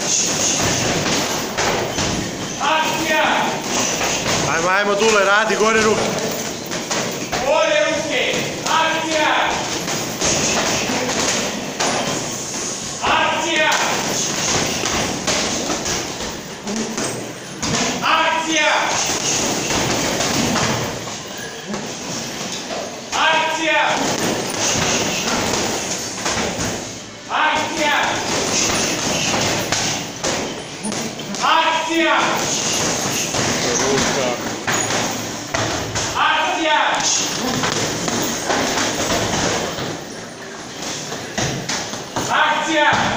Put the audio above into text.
Akcija! Ajmo, Dule, radi, gore ruke. Gore ruke! Akcija! Akcija! Akcija! Akcija! Akcija! Akcija! Ruka. Akcija! Akcija!